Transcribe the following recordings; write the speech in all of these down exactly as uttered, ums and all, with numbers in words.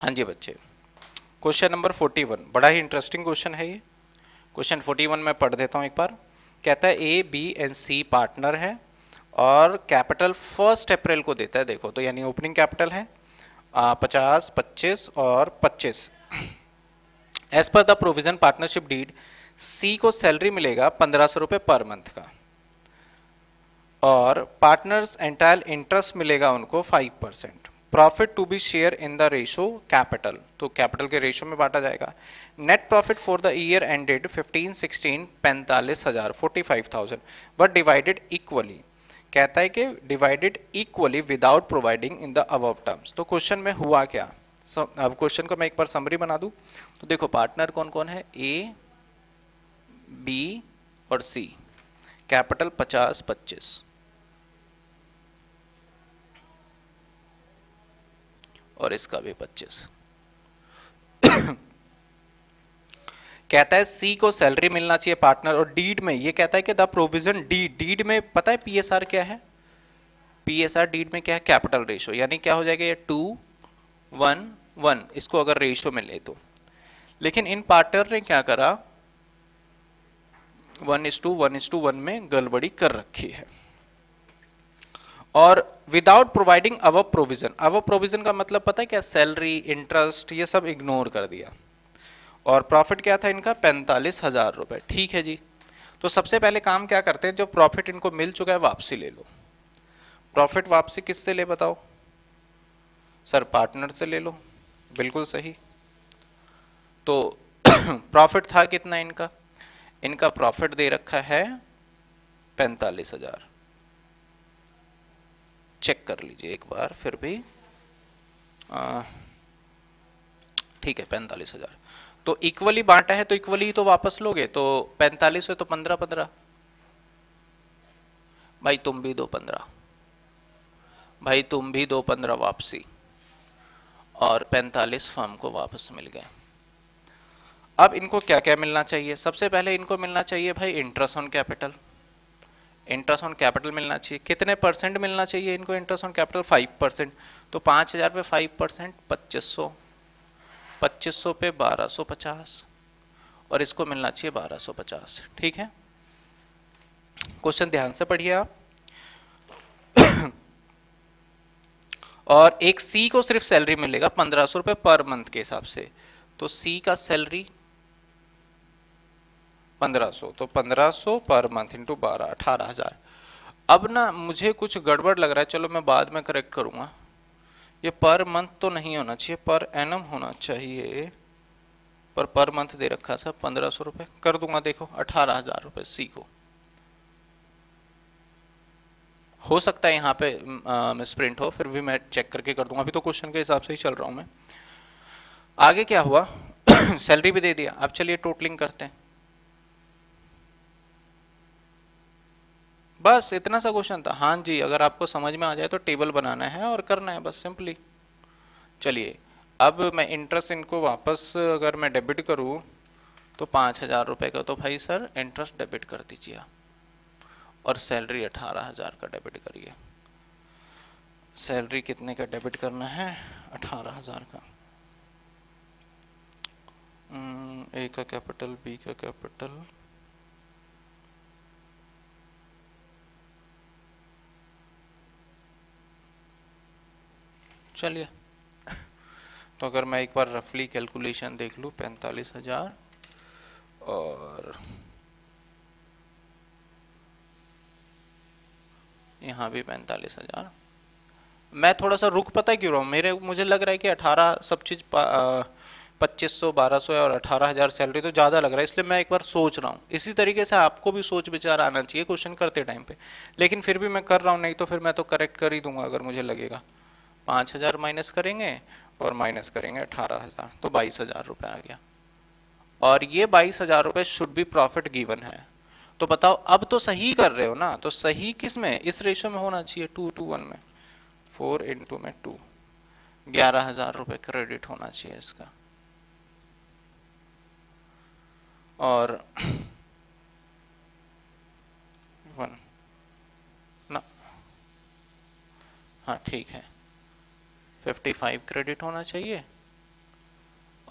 हाँ जी बच्चे, question number forty one बड़ा ही इंटरेस्टिंग क्वेश्चन है ये। क्वेश्चन फोर्टी वन मैं पढ़ देता हूँ एक बार। कहता है A B and C partner है और कैपिटल फर्स्ट अप्रैल को देता है। देखो तो यानी ओपनिंग कैपिटल है पचास, पच्चीस और पच्चीस। As per the provision partnership deed C को सैलरी मिलेगा पंद्रह सौ रुपए पर मंथ का और पार्टनर्स एंटायर इंटरेस्ट मिलेगा उनको five percent. Profit to be share in the ratio capital, तो कैपिटल के रेशो में बांटा जाएगा। Net profit for the year ended fifteen sixteen पैंतालीस हजार forty five thousand but divided equally. कहता है कि divided equally without providing in the above terms. तो क्वेश्चन में हुआ क्या? so, अब क्वेश्चन को मैं एक बार समरी बना दूं तो देखो पार्टनर कौन कौन है, ए बी और सी। कैपिटल पचास पच्चीस और इसका भी पच्चीस। कहता है सी को सैलरी मिलना चाहिए पार्टनर और डीड में ये कहता है कि द प्रोविजन डीड, डीड में पता है पीएसआर क्या है? पीएसआर डीड में क्या है? कैपिटल रेशो, यानी क्या हो जाएगा ये टू वन वन, इसको अगर रेशो में ले तो। लेकिन इन पार्टनर ने क्या करा, one is to one is to one में गड़बड़ी कर रखी है और without providing our provision. Our provision का मतलब पता है क्या? सैलरी, इंटरेस्ट, ये सब इग्नोर कर दिया। और प्रॉफिट क्या था इनका? पैंतालीस हजार रुपए। ठीक है जी, तो सबसे पहले काम क्या करते हैं, जो प्रॉफिट इनको मिल चुका है वापसी ले लो। प्रॉफिट वापसी किससे ले बताओ? सर पार्टनर से ले लो, बिल्कुल सही। तो प्रॉफिट था कितना इनका? इनका प्रॉफिट दे रखा है पैंतालीस हजार। चेक कर लीजिए एक बार फिर भी। ठीक है पैंतालीस हजार। तो इक्वली बांटा है तो इक्वली तो वापस लोगे, तो पैंतालीस है तो पंद्रह पंद्रह। भाई तुम भी दो पंद्रह, भाई तुम भी दो पंद्रह वापसी और पैंतालीस फर्म को वापस मिल गए। अब इनको क्या क्या मिलना चाहिए? सबसे पहले इनको मिलना चाहिए भाई interest on capital. Interest on capital मिलना चाहिए। कितने परसेंट मिलना चाहिए इनको interest on capital? Five percent. तो पांच हजार पे फाइव परसेंट पच्चीस सौ, पच्चीस सौ पे बारह सौ पचास और इसको मिलना चाहिए बारह सौ पचास। ठीक है, क्वेश्चन ध्यान से पढ़िए आप। और एक सी को सिर्फ सैलरी मिलेगा पंद्रह सौ रुपए पर मंथ के हिसाब से, तो सी का सैलरी पंद्रह सौ, तो पंद्रह सौ पर मंथ इंटू बारह, अठारह हजार। अब ना मुझे कुछ गड़बड़ लग रहा है, चलो मैं बाद में करेक्ट करूंगा। ये पर मंथ तो नहीं होना चाहिए, पर एनम होना चाहिए। पर पर मंथ दे रखा था पंद्रह सौ रुपए, कर दूंगा देखो अठारह हजार रुपए सी को। हो सकता है यहाँ पे मिसप्रिंट हो, फिर भी मैं चेक करके कर दूंगा। अभी तो क्वेश्चन के हिसाब से ही चल रहा हूं मैं। आगे क्या हुआ? सैलरी भी दे दिया। अब चलिए टोटलिंग करते हैं। बस इतना सा क्वेश्चन था। हाँ जी, अगर आपको समझ में आ जाए तो टेबल बनाना है और करना है बस सिंपली। चलिए अब मैं इंटरेस्ट इनको वापस अगर मैं डेबिट करूं तो पांच हजार रुपए का, तो भाई सर इंटरेस्ट डेबिट कर दीजिए और सैलरी अठारह हजार का डेबिट करिए। सैलरी कितने का डेबिट करना है? अठारह हजार का। ए का कैपिटल, बी का कैपिटल, चलिए तो अगर मैं एक बार रफली कैलकुलेशन देख लूं, पैंतालीस हजार और यहाँ भी पैंतालीस हजार। मैं थोड़ा सा रुक पता है क्यों रहा हूँ, मेरे मुझे लग रहा है कि अठारह सब चीज पच्चीस सौ बारह सौ और अठारह हजार सैलरी तो ज्यादा लग रहा है, इसलिए मैं एक बार सोच रहा हूँ। इसी तरीके से आपको भी सोच विचार आना चाहिए क्वेश्चन करते टाइम पे। लेकिन फिर भी मैं कर रहा हूँ, नहीं तो फिर मैं तो करेक्ट कर ही दूंगा अगर मुझे लगेगा। पांच हजार माइनस करेंगे और माइनस करेंगे अठारह हजार, तो बाईस हजार रुपए आ गया। और ये बाईस हजार रुपए शुड बी प्रॉफिट गिवन है। तो बताओ अब तो सही कर रहे हो ना? तो सही किस में? इस रेशो में होना चाहिए, टू टू वन में। फोर इंटू में टू, ग्यारह हजार रुपए क्रेडिट होना चाहिए इसका। और वन ना, हाँ ठीक है, फिफ्टी फाइव क्रेडिट होना चाहिए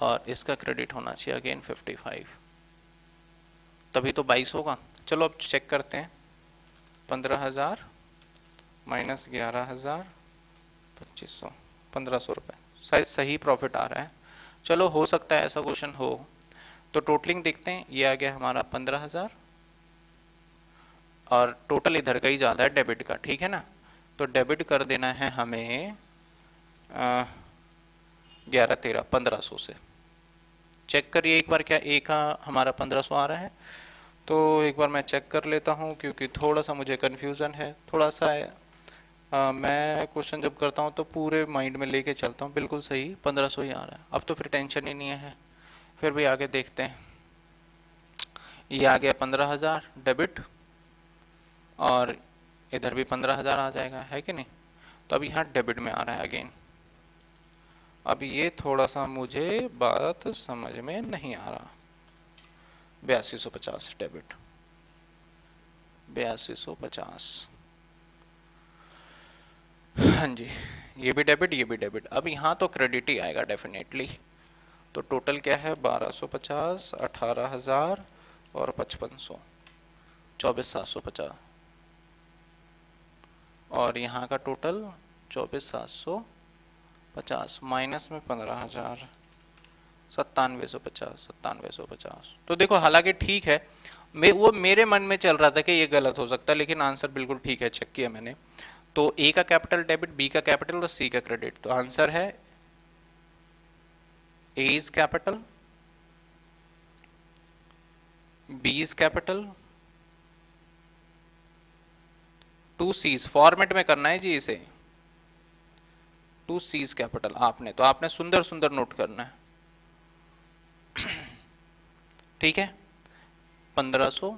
और इसका क्रेडिट होना चाहिए अगेन फिफ्टी फाइव, तभी तो बाईस होगा। चलो अब चेक करते हैं। पंद्रह हजार माइनस ग्यारह हजार पच्चीस सौ, पंद्रह सौ रुपये, शायद सही प्रॉफिट आ रहा है। चलो हो सकता है ऐसा क्वेश्चन हो। तो टोटलिंग देखते हैं, ये आ गया हमारा पंद्रह हजार और टोटल इधर का ही ज्यादा है डेबिट का, ठीक है ना। तो डेबिट कर देना है हमें ग्यारह तेरह पंद्रह सौ से। चेक करिए एक बार, क्या ए का हमारा पंद्रह सौ आ रहा है। तो एक बार मैं चेक कर लेता हूँ क्योंकि थोड़ा सा मुझे कन्फ्यूजन है, थोड़ा सा है। आ, मैं क्वेश्चन जब करता हूँ तो पूरे माइंड में लेके चलता हूँ, बिल्कुल सही पंद्रह सौ ही आ रहा है। अब तो फिर टेंशन ही नहीं है, फिर भी आगे देखते हैं। ये आ गया पंद्रह हजार डेबिट और इधर भी पंद्रह हजार आ जाएगा, है कि नहीं। तो अब यहाँ डेबिट में आ रहा है अगेन। अब ये थोड़ा सा मुझे बात समझ में नहीं आ रहा। बयासी सौ पचास डेबिट, बयासी सौ पचास, हाँ जी, ये भी डेबिट ये भी डेबिट। अब यहाँ तो क्रेडिट ही आएगा डेफिनेटली। तो टोटल क्या है, बारह सौ पचास, अठारह हजार और पचपन सौ, चौबीस सात सौ पचास। और यहाँ का टोटल चौबीस सात सौ पचास माइनस में पंद्रह हजार, सत्तानवे सौ पचास, सत्तानवे सौ पचास। तो देखो हालांकि ठीक है, मैं वो मेरे मन में चल रहा था कि ये गलत हो सकता है, लेकिन आंसर बिल्कुल ठीक है, चेक किया मैंने। तो ए का कैपिटल डेबिट, बी का कैपिटल और सी का क्रेडिट। तो आंसर है A is capital, B is capital, to C's format में करना है जी इसे, टू सीज कैपिटल। आपने तो आपने सुंदर सुंदर नोट करना है, ठीक है। पंद्रह सौ,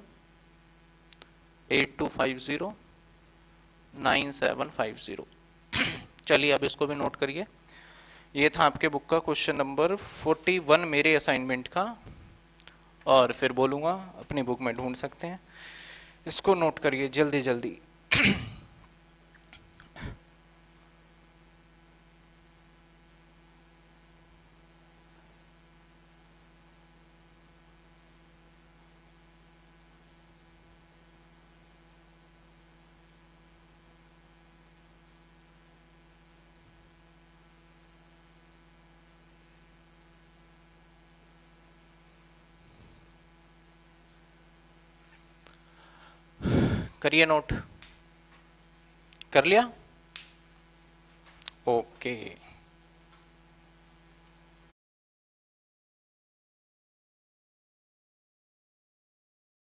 eight two five zero, nine seven five zero. चलिए अब इसको भी नोट करिए। ये था आपके बुक का क्वेश्चन नंबर फोर्टी वन मेरे असाइनमेंट का, और फिर बोलूंगा अपनी बुक में ढूंढ सकते हैं। इसको नोट करिए जल्दी जल्दी। करिए नोट, कर लिया, ओके।